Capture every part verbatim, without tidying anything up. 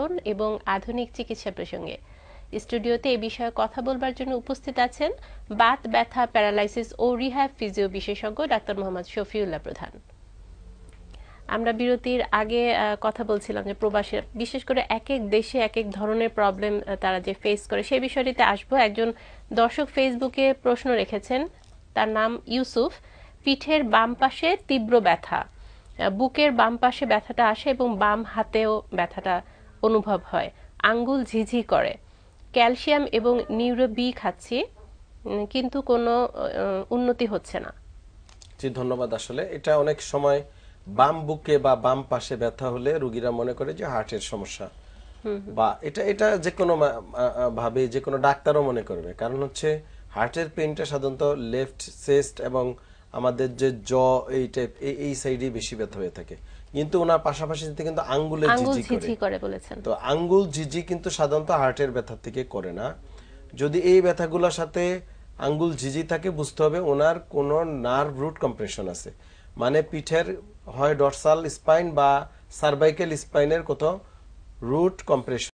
নিবারণ এবং আধুনিক চিকিৎসা প্রসঙ্গে। স্টুডিওতে এই বিষয়ে কথা বলবার জন্য উপস্থিত আছেন বাত ব্যথা, প্যারালাইসিস ও রিহ্যাব ফিজিও বিশেষজ্ঞ ডাক্তার মোহাম্মদ শফিউল্লাহ প্রধান। আমরা বিরতির আগে কথা বলছিলাম যে প্রবাসী বিশেষ করে এক এক দেশে এক এক ধরনের প্রবলেম তারা যে ফেস করে সেই বিষয়টিতে আসবো। একজন দর্শক ফেসবুকে প্রশ্ন রেখেছেন, তার নাম ইউসুফ। পিঠের বাম পাশে তীব্র ব্যথা, বুকের বাম পাশে ব্যথাটা আসে এবং বাম হাতেও ব্যথাটা অনুভব হয়, আঙ্গুল ঝিঝি করে, ক্যালসিয়াম এবং নিউরো বি খাচ্ছি কিন্তু কোনো উন্নতি হচ্ছে না। জি ধন্যবাদ। আসলে এটা অনেক সময় বাম বুকে বা বাম পাশে ব্যথা হলে রোগীরা মনে করে যে হার্টের সমস্যা, বা এটা এটা যে কোনো ভাবে যে কোনো ডাক্তারও মনে করবে। কারণ হচ্ছে হার্টের পেইনটা সাধারণত লেফট চেস্ট এবং আমাদের যে জ এই টাইপ এই সাইডে বেশি ব্যথা হয়ে থাকে, কিন্তু ওনার পাশাপাশি কিন্তু আঙ্গুলে ঝিঝি করে বলেছেন। তো আঙ্গুল ঝিঝি কিন্তু সাধারণত হার্টের ব্যথা থেকে করে না। যদি এই ব্যথাগুলোর সাথে আঙ্গুল ঝিঝি থাকে বুঝতে হবে ওনার কোনো নার্ভ রুট কম্প্রেশন আছে, মানে পিঠের হয় ডরসাল স্পাইন বা সার্ভাইকেল স্পাইনের কোথাও রুট কম্প্রেশন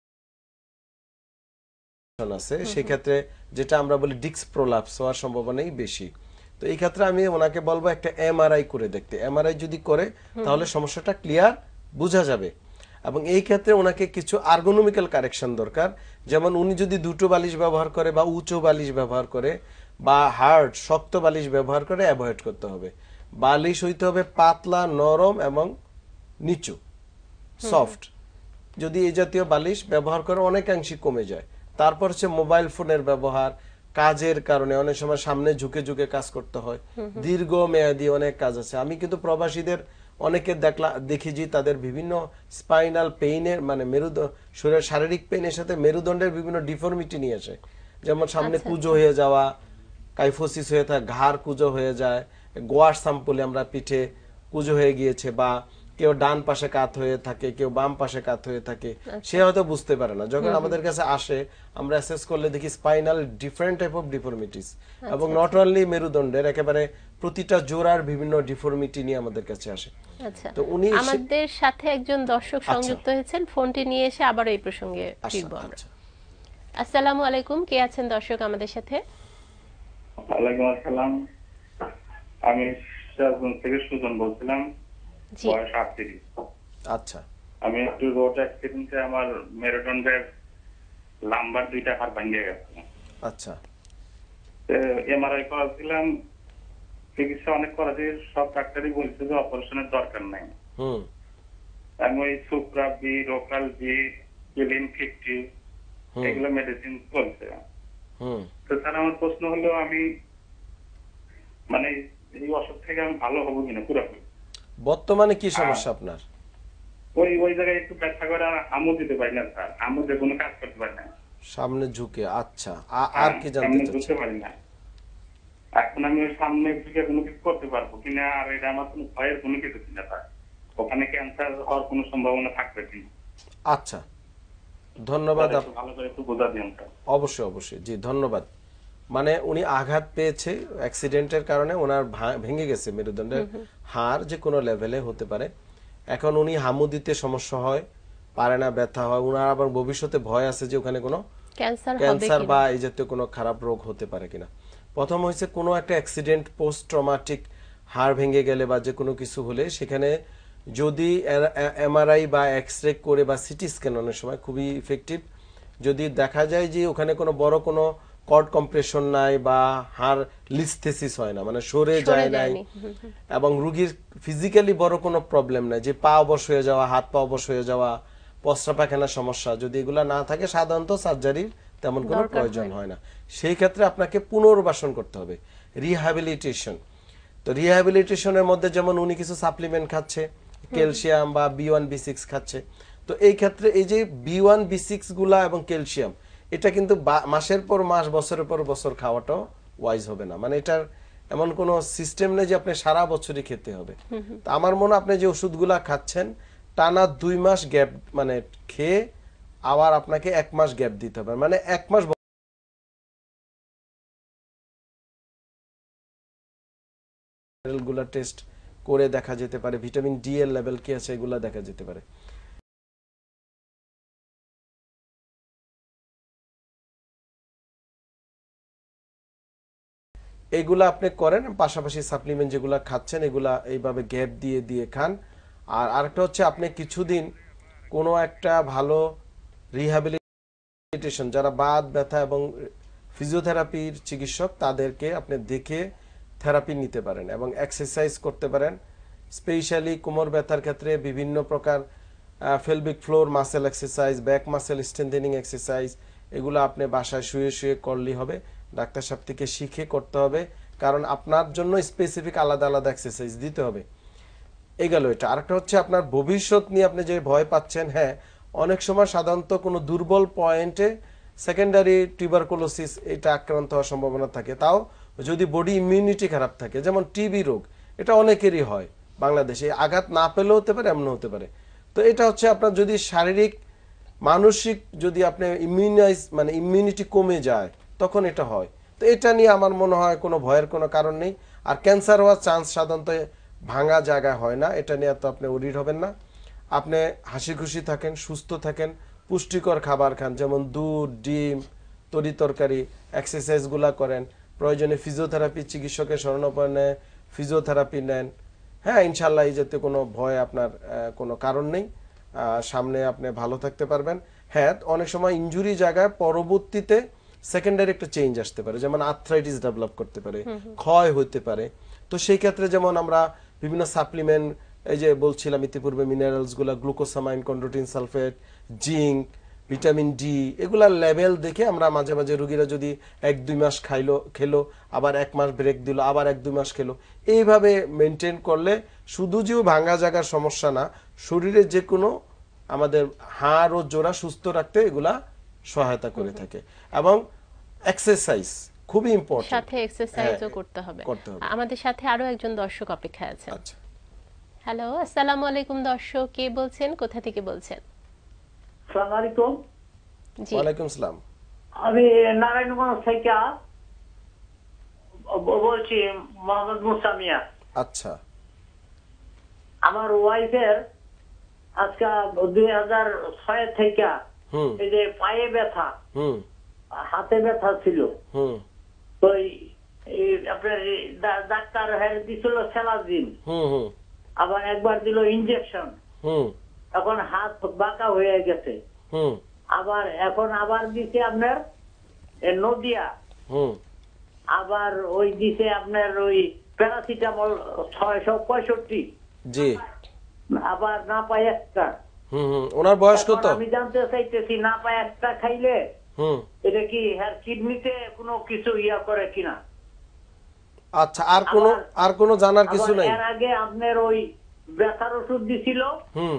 আছে, সেক্ষেত্রে যেটা আমরা বলি ডিস্ক প্রোলাপস হওয়ার সম্ভাবনাই বেশি। তো এই ক্ষেত্রে আমি ওনাকে বলবো একটা এমআরআই করে দেখতে। এমআরআই যদি করে তাহলে সমস্যাটা ক্লিয়ার বোঝা যাবে। এবং এই ক্ষেত্রে ওনাকে কিছু আর্গোনমিক্যাল কারেকশন দরকার, যেমন উনি যদি দুটো বালিশ ব্যবহার করে বা উঁচু বালিশ ব্যবহার করে বা হার্ড শক্ত বালিশ ব্যবহার করে অ্যাভয়েড করতে হবে। বালিশ হইতে হবে পাতলা, নরম এবং নিচু, সফট। যদি এই জাতীয় বালিশ ব্যবহার করে অনেকাংশে কমে যায়। তারপর হচ্ছে মোবাইল ফোনের ব্যবহার, কাজের কারণে অনেক সময় সামনে ঝুঁকে ঝুঁকে কাজ করতে হয়, দীর্ঘ মেয়াদী অনেক কাজ আছে। আমি কিন্তু প্রবাসীদের অনেকে দেখলা দেখি যে তাদের বিভিন্ন স্পাইনাল পেইনের মানে মেরুদ শরীরের শারীরিক পেইনের সাথে মেরুদণ্ডের বিভিন্ন ডিফর্মিটি নিয়ে আসে, যেমন সামনে কুজো হয়ে যাওয়া, কাইফোসিস হয়ে থাকে, ঘাড় কুজো হয়ে যায়, গোয়ার সাম্পলে আমরা পিঠে কুজো হয়ে গিয়েছে, বা কেউ ডান পাশে কাত হয়ে থাকে, কেউ বাম পাশে কাত হয়ে থাকে, সে হয়তো বুঝতে পারে না। যখন আমাদের কাছে আসে আমরা অ্যাসেস করলে দেখি spinal different type of deformities, এবং নট অনলি মেরুদণ্ডের একেবারে প্রতিটা জোড়ার বিভিন্ন ডিফর্মিটি নিয়ে আমাদের কাছে আসে। আচ্ছা, তো উনি আমাদের সাথে একজন দর্শক সংযুক্ত হয়েছেন, ফোনটি নিয়ে এসে আবার এই প্রসঙ্গে ফিরব আমরা। আসসালামু আলাইকুম, কে আছেন দর্শক আমাদের সাথে? ওয়ালাইকুম আসসালাম, আমি সিরাজগঞ্জ থেকে সুজন বলছিলাম, বয়স আটত্রিশ। আচ্ছা, আমি একটু রোড অ্যাক্সিডেন্টে আমার মেরুদণ্ডের লাম্বার দুইটা হাড় ভেঙে গেছে। আচ্ছা, এমআরআই করেছিলাম, চিকিৎসা অনেক করেছি, সব ডাক্তারই বলছে যে অপারেশনের দরকার নাই। হুম, আমি ওই Supra B, Rocal B, Kilin fifty এগুলো মেডিসিন চলছে। হুম, তো স্যার আমার প্রশ্ন হলো, আমি মানে এই অসুখ থেকে আমি ভালো হবো কিনা পুরোপুরি? বর্তমানে কি সমস্যা আপনার? ওই ওই জায়গায় একটু ব্যথা করে আমও দিতে পারি না স্যার, আমও যে কোনো কাজ করতে পারি না, সামনে ঝুঁকে। আচ্ছা, আর কি জানতে চাচ্ছেন? পারি না। এখন আমি ওই সামনে ঝুঁকে কোনো কিছু করতে পারবো কিনা, আর এটা আমার কোনো ভয়ের কোনো কিছু কিনা স্যার, ওখানে ক্যান্সার হওয়ার কোনো সম্ভাবনা থাকবে কিনা? আচ্ছা, ধন্যবাদ। ভালো করে একটু বোঝা দিন। অবশ্যই অবশ্যই, জি ধন্যবাদ। মানে উনি আঘাত পেয়েছে অ্যাক্সিডেন্টের কারণে, ওনার ভেঙে গেছে মেরুদণ্ডের হাড়, যে কোনো লেভেলে হতে পারে। এখন উনি হামু দিতে সমস্যা হয়, পারে না, ব্যথা হয়, উনার আবার ভবিষ্যতে ভয় আছে যে ওখানে কোনো ক্যান্সার বা এই জাতীয় কোনো খারাপ রোগ হতে পারে কিনা। প্রথম হয়েছে কোনো একটা অ্যাক্সিডেন্ট, পোস্ট ট্রমাটিক হাড় ভেঙে গেলে বা যে কোনো কিছু হলে সেখানে যদি এমআরআই বা এক্স রে করে বা সিটি স্ক্যান অনেক সময় খুবই ইফেক্টিভ, যদি দেখা যায় যে ওখানে কোনো বড় কোনো কর্ড কম্প্রেশন নাই বা হাড় লিস্থেসিস হয় না, মানে সরে যায় নাই, এবং রোগীর ফিজিক্যালি বড় কোনো প্রবলেম নাই, যে পা অবশ হয়ে যাওয়া, হাত পা অবশ হয়ে যাওয়া, প্রস্রাব পায়খানার সমস্যা, যদি এগুলা না থাকে সাধারণত সার্জারির তেমন কোনো প্রয়োজন হয় না। সেই ক্ষেত্রে আপনাকে পুনর্বাসন করতে হবে, রিহ্যাবিলিটেশন। তো রিহ্যাবিলিটেশনের মধ্যে যেমন উনি কিছু সাপ্লিমেন্ট খাচ্ছে, ক্যালসিয়াম বা বি ওয়ান বি সিক্স খাচ্ছে। তো এই ক্ষেত্রে এই যে বি ওয়ান বি সিক্স গুলা এবং ক্যালসিয়াম, এটা কিন্তু মাসের পর মাস, বছরের পর বছর খাওয়াটাও ওয়াইজ হবে না, মানে এটার এমন কোনো সিস্টেম নেই যে আপনি সারা বছরই খেতে হবে। তো আমার মনে হয় আপনি যে ওষুধগুলা খাচ্ছেন টানা দুই মাস গ্যাপ মানে খেয়ে আবার আপনাকে এক মাস গ্যাপ দিতে হবে, মানে এক মাস গুলা টেস্ট করে দেখা যেতে পারে, ভিটামিন ডি এর লেভেল কি আছে এগুলা দেখা যেতে পারে। এগুলা আপনি করেন, পাশাপাশি সাপ্লিমেন্ট যেগুলা খাচ্ছেন এগুলা এইভাবে গ্যাপ দিয়ে দিয়ে খান। আর আরেকটা হচ্ছে আপনি কিছুদিন কোনো একটা ভালো রিহ্যাবিলিটেশন, যারা বাত ব্যথা এবং ফিজিওথেরাপির চিকিৎসক তাদেরকে আপনি দেখে থেরাপি নিতে পারেন এবং এক্সারসাইজ করতে পারেন। স্পেশালি কোমর ব্যথার ক্ষেত্রে বিভিন্ন প্রকার pelvic floor muscle exercise, back muscle strengthening exercise, এগুলো আপনি বাসায় শুয়ে শুয়ে করলেই হবে। ডাক্তার সাহেব থেকে শিখে করতে হবে, কারণ আপনার জন্য স্পেসিফিক আলাদা আলাদা এক্সারসাইজ দিতে হবে। এই গেল এটা। আরেকটা হচ্ছে আপনার ভবিষ্যৎ নিয়ে আপনি যে ভয় পাচ্ছেন, হ্যাঁ অনেক সময় সাধারণত কোনো দুর্বল পয়েন্টে সেকেন্ডারি টিউবারকুলোসিস এটা আক্রান্ত হওয়ার সম্ভাবনা থাকে, তাও যদি বডি ইমিউনিটি খারাপ থাকে, যেমন টিবি রোগ, এটা অনেকেরই হয় বাংলাদেশে, আঘাত না পেলেও হতে পারে, এমন হতে পারে। তো এটা হচ্ছে আপনার যদি শারীরিক মানসিক যদি আপনি ইমিউনাইজ মানে ইমিউনিটি কমে যায় তখন এটা হয়। তো এটা নিয়ে আমার মনে হয় কোনো ভয়ের কোনো কারণ নেই। আর ক্যান্সার হওয়ার চান্স সাধারণত ভাঙা জায়গায় হয় না, এটা নিয়ে তো আপনি ওরিড হবেন না। আপনি হাসি খুশি থাকেন, সুস্থ থাকেন, পুষ্টিকর খাবার খান, যেমন দুধ, ডিম, তরি তরকারি, এক্সারসাইজগুলা করেন, প্রয়োজনে ফিজিওথেরাপি চিকিৎসকের শরণাপন্নে ফিজিওথেরাপি নেন। হ্যাঁ ইনশাল্লাহ এই যাতে কোনো ভয় আপনার কোনো কারণ নেই, সামনে আপনি ভালো থাকতে পারবেন। হ্যাঁ অনেক সময় ইনজুরি জায়গায় পরবর্তীতে সেকেন্ডারি একটা চেঞ্জ আসতে পারে, যেমন আর্থ্রাইটিস ডেভেলপ করতে পারে, ক্ষয় হতে পারে। তো সেই ক্ষেত্রে যেমন আমরা বিভিন্ন সাপ্লিমেন্ট, এই যে বলছিলাম ইতিপূর্বে মিনারেলসগুলো, glucosamine, chondroitin sulphate, zinc, vitamin D, এগুলার লেভেল দেখে আমরা মাঝে মাঝে রোগীরা যদি এক দুই মাস খাইলো খেলো, আবার এক মাস ব্রেক দিল, আবার এক দুই মাস খেলো, এইভাবে মেনটেন করলে শুধু যে ভাঙা জায়গার সমস্যা না, শরীরের যে কোনো আমাদের হাড় ও জোড়া সুস্থ রাখতে এগুলা সহায়তা করে থাকে। এবং এক্সারসাইজ খুবই ইম্পর্টেন্ট, সাথে এক্সারসাইজও করতে হবে। আমাদের সাথে আরো একজন দর্শক অপেক্ষায় আছেন। আচ্ছা, হ্যালো, আসসালামু আলাইকুম দর্শক, কে বলছেন, কোথা থেকে বলছেন? আসসালামু আলাইকুম। জি ওয়ালাইকুম আসসালাম। আমি নারায়ণগঞ্জ থেকে বলছি, মোহাম্মদ মুসা মিয়া। আচ্ছা, আমার ওয়াইফের আজকে দুই হাজার ছয় থেকে হুম এই যে পায়ে ব্যথা, হুম হাতে ব্যথা ছিল। হুম তো এই আপনার ডাক্তার হ্যাঁ দিছিল সেলাজিন, হুম হুম আবার একবার দিল ইনজেকশন। হুম এখন হাত বাঁকা হয়ে গেছে। হুম আবার এখন আবার দিছে আপনার নদিয়া, হুম আবার ওই দিছে আপনার ওই প্যারাসিটামল ছয়শো পঁয়ষট্টি, জি, আবার না পায় একটা। হুম হুম ওনার বয়স কত? আমি জানতে চাইতেছি না পায় একটা খাইলে হুম এটা কি হ্যাঁ কিডনিতে কোনো কিছু ইয়া করে কিনা। আচ্ছা, আর কোনো আর কোনো জানার কিছু নাই? এর আগে আপনার ওই ব্যথার ওষুধ দিছিল, হুম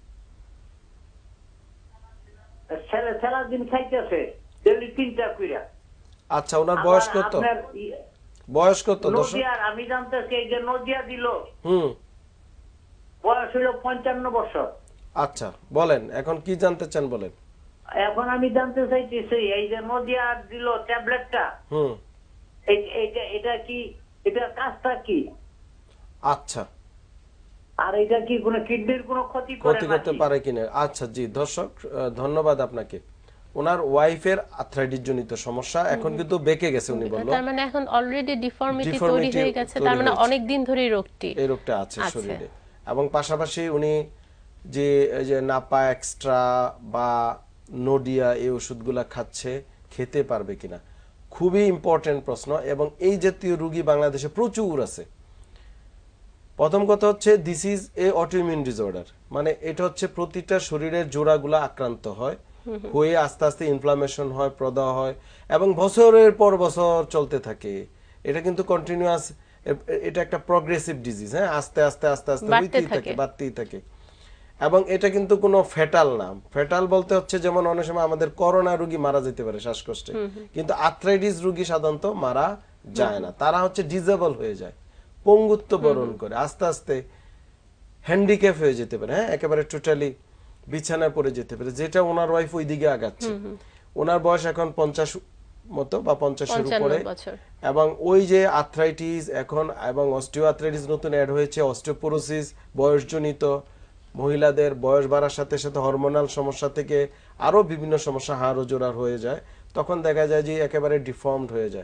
ছেলে ছেলা দিন খাইতেছে ডেলি তিনটা কইরা। আচ্ছা, ওনার বয়স কত? বয়স কত? নদিয়ার আমি জানতেছি এই যে নদিয়া দিল, হুম বয়স হলো পঞ্চান্ন বছর। আচ্ছা, বলেন এখন কি জানতে চান বলেন। এখন আমি জানতে চাইতেছি এই যে নদিয়া দিল ট্যাবলেটটা, হুম এটা এটা কি এটা কাজটা কি? আচ্ছা, আর এটা কি কোনো কিডনির কোনো ক্ষতি করে ক্ষতি করতে পারে কিনা? আচ্ছা জি, দর্শক ধন্যবাদ আপনাকে। ওনার ওয়াইফের আর্থ্রাইটিস জনিত সমস্যা, এখন কিন্তু বেঁকে গেছে উনি বলল, তার মানে এখন অলরেডি ডিফর্মিটি তৈরি হয়ে গেছে, তার মানে অনেক দিন ধরে এই রোগটি এই রোগটা আছে শরীরে। এবং পাশাপাশি উনি যে এই যে নাপা এক্সট্রা বা নোডিয়া এই ওষুধগুলা খাচ্ছে, খেতে পারবে কিনা, খুবই ইম্পর্টেন্ট প্রশ্ন। এবং এই জাতীয় রোগী বাংলাদেশে প্রচুর আছে। প্রথম কথা হচ্ছে this is a autoimmune disorder, মানে এটা হচ্ছে প্রতিটা শরীরের জোড়াগুলো আক্রান্ত হয়, হয়ে আস্তে আস্তে ইনফ্লামেশন হয়, প্রদাহ হয় এবং বছরের পর বছর চলতে থাকে। এটা কিন্তু কন্টিনিউয়াস, এটা একটা প্রগ্রেসিভ ডিজিজ। হ্যাঁ, আস্তে আস্তে আস্তে আস্তে হইতেই থাকে, বাড়তেই থাকে। এবং এটা কিন্তু কোনো ফ্যাটাল না। ফ্যাটাল বলতে হচ্ছে যেমন অনেক সময় আমাদের করোনা রোগী মারা যেতে পারে শ্বাসকষ্টে, কিন্তু আর্থ্রাইটিস রোগী সাধারণত মারা যায় না, তারা হচ্ছে ডিজেবল হয়ে যায়, পঙ্গুত্ব বরণ করে আস্তে আস্তে হ্যান্ডিক্যাপ হয়ে যেতে পারে। হ্যাঁ, একেবারে টোটালি বিছানায় পড়ে যেতে পারে, যেটা ওনার ওয়াইফ ওই দিকে আগাচ্ছে। ওনার বয়স এখন পঞ্চাশ মতো বা পঞ্চাশের উপরে, এবং ওই যে আর্থ্রাইটিস এখন এবং অস্টিও আর্থ্রাইটিস নতুন অ্যাড হয়েছে, অস্টিওপোরোসিস বয়সজনিত, মহিলাদের বয়স বাড়ার সাথে সাথে হরমোনাল সমস্যা থেকে আরো বিভিন্ন সমস্যা হাড় ও জোড়ার হয়ে যায়, তখন দেখা যায় যে একেবারে ডিফর্মড হয়ে যায়।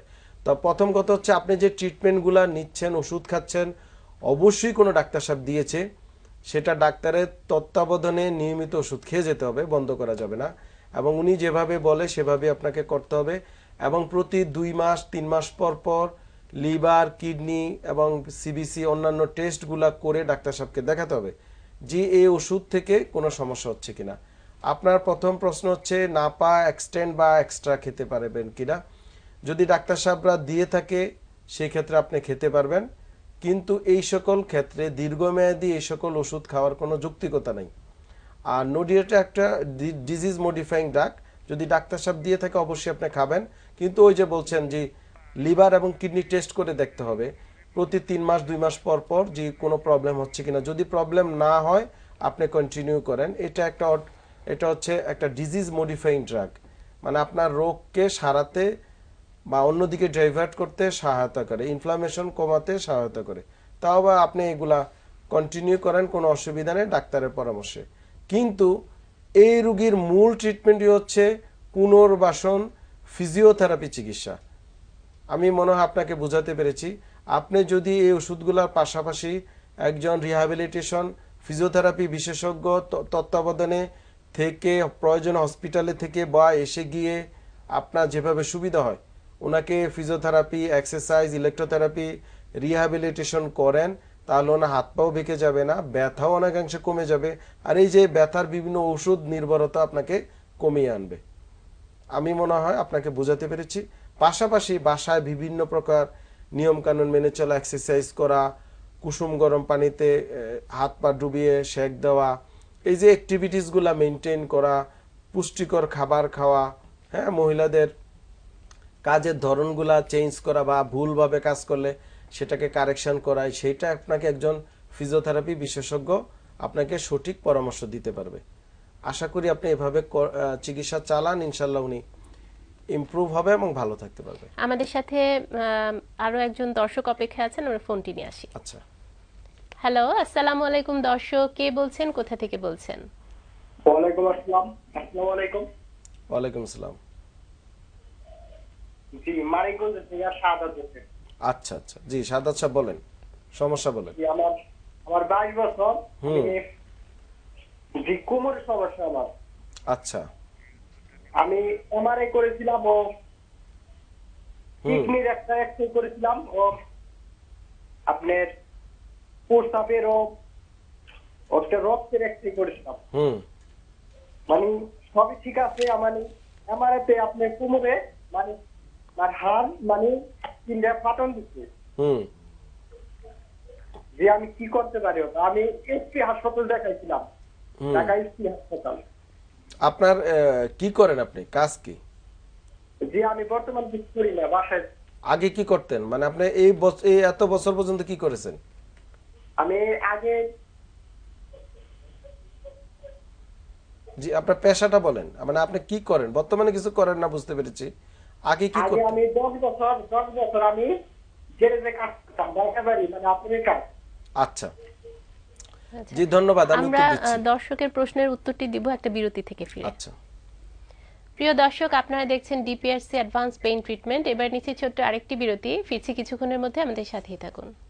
তো প্রথম কথা হচ্ছে আপনি যে ট্রিটমেন্টগুলো নিচ্ছেন, ওষুধ খাচ্ছেন, অবশ্যই কোনো ডাক্তার সাহেব দিয়েছে, সেটা ডাক্তারের তত্ত্বাবধানে নিয়মিত ওষুধ খেয়ে যেতে হবে, বন্ধ করা যাবে না। এবং উনি যেভাবে বলে সেভাবে আপনাকে করতে হবে। এবং প্রতি দুই মাস তিন মাস পর পর লিভার, কিডনি এবং সিবিসি অন্যান্য টেস্টগুলা করে ডাক্তার সাহেবকে দেখাতে হবে যে এই ওষুধ থেকে কোনো সমস্যা হচ্ছে কিনা। আপনার প্রথম প্রশ্ন হচ্ছে নাপা এক্সটেন্ড বা এক্সট্রা খেতে পারবেন কিনা। যদি ডাক্তার সাহেবরা দিয়ে থাকে সেক্ষেত্রে আপনি খেতে পারবেন, কিন্তু এই সকল ক্ষেত্রে দীর্ঘমেয়াদী এই সকল ওষুধ খাওয়ার কোনো যৌক্তিকতা নেই। আর নোডিয়াটা একটা ডিজিজ মডিফাইং ড্রাগ, যদি ডাক্তার সাহেব দিয়ে থাকে অবশ্যই আপনি খাবেন, কিন্তু ওই যে বলছেন যে লিভার এবং কিডনি টেস্ট করে দেখতে হবে প্রতি তিন মাস দুই মাস পর পর যে কোনো প্রবলেম হচ্ছে কিনা। যদি প্রবলেম না হয় আপনি কন্টিনিউ করেন। এটা একটা এটা হচ্ছে একটা ডিজিজ মডিফাইং ড্রাগ, মানে আপনার রোগকে সারাতে বা অন্যদিকে ডাইভার্ট করতে সহায়তা করে, ইনফ্লামেশন কমাতে সহায়তা করে। তাও বা আপনি এগুলা কন্টিনিউ করেন, কোনো অসুবিধা নেই ডাক্তারের পরামর্শে। কিন্তু এই রোগীর মূল ট্রিটমেন্টই হচ্ছে পুনর্বাসন ফিজিওথেরাপি চিকিৎসা। আমি মনে হয় আপনাকে বোঝাতে পেরেছি। আপনি যদি এই ওষুধগুলোর পাশাপাশি একজন রিহ্যাবিলিটেশন ফিজিওথেরাপি বিশেষজ্ঞ তত্ত্বাবধানে থেকে প্রয়োজন হসপিটালে থেকে বা এসে গিয়ে আপনার যেভাবে সুবিধা হয় ওনাকে ফিজিওথেরাপি, এক্সারসাইজ, ইলেকট্রোথেরাপি, রিহ্যাবিলিটেশন করেন, তাহলে ওনার হাত পাও বেঁকে যাবে না, ব্যথাও অনেকাংশে কমে যাবে। আর এই যে ব্যথার বিভিন্ন ওষুধ নির্ভরতা আপনাকে কমিয়ে আনবে। আমি মনে হয় আপনাকে বোঝাতে পেরেছি। পাশাপাশি বাসায় বিভিন্ন প্রকার নিয়মকানুন মেনে চলা, এক্সারসাইজ করা, কুসুম গরম পানিতে হাত পা ডুবিয়ে সেক দেওয়া, এই যে অ্যাক্টিভিটিসগুলো মেনটেন করা, পুষ্টিকর খাবার খাওয়া, হ্যাঁ, মহিলাদের কাজের ধরনগুলা চেঞ্জ করা বা ভুলভাবে কাজ করলে সেটাকে কারেকশন করা, সেইটা আপনাকে একজন ফিজিওথেরাপি বিশেষজ্ঞ আপনাকে সঠিক পরামর্শ দিতে পারবে। আশা করি আপনি এভাবে চিকিৎসা চালান, ইনশাল্লাহ উনি ইমপ্রুভ হবে এবং ভালো থাকতে পারবে। আমাদের সাথে আরো একজন দর্শক অপেক্ষা আছেন, আমরা ফোনটি নিয়ে আসি। আচ্ছা, হ্যালো, আসসালামু আলাইকুম দর্শক, কে বলছেন, কোথা থেকে বলছেন? ওয়ালাইকুম আসসালাম। আসসালামু আলাইকুম। ওয়ালাইকুম আসসালাম। জি, মানিকগঞ্জ থেকে সাদাত হোসেন। আচ্ছা আচ্ছা, জি সাদাত সাহেব বলেন, সমস্যা বলেন। জি, আমার আমার বাইশ বছর। হুম। আমি জি কোমরের সমস্যা আমার। আচ্ছা। আমি এমআরআই করেছিলাম ও কিডনির একটা এক্সরে করেছিলাম ও আপনার প্রস্রাবের ও একটা রক্তের এক্সরে করেছিলাম। হুম। মানে সবই ঠিক আছে। মানে এমআরআই তে আপনার কোমরে মানে আর হাড় মানে তিনটা ফাটন দিচ্ছে। হুম। যে আমি কি করতে পারি? আমি এসপি হাসপাতাল দেখাইছিলাম, ঢাকা এসপি হাসপাতাল। আপনার কি করেন আপনি, কাজ কি? জি, আমি বর্তমান কিছু করি না, বাসায়। আগে কি করতেন, মানে আপনি এই এই এত বছর পর্যন্ত কি করেছেন? আমি আগে জি, আপনার পেশাটা বলেন, মানে আপনি কি করেন? বর্তমানে কিছু করেন না বুঝতে পেরেছি, আগে কি আগে করতেন? আমি দশ বছর দশ বছর আমি জেলে কাজ করতাম, ঢাকা বাড়ি, মানে আপনার কাজ। আচ্ছা, জি ধন্যবাদ, আমি আমরা উত্তর দিচ্ছি। দর্শকের প্রশ্নের উত্তরটি দিব একটা বিরতি থেকে ফিরে। আচ্ছা, প্রিয় দর্শক, আপনারা দেখছেন ডিপিআরসি অ্যাডভান্স পেইন ট্রিটমেন্ট। এবার নিচে ছোট্ট আরেকটি বিরতি, ফিরছি কিছুক্ষণের মধ্যে, আমাদের সাথেই থাকুন।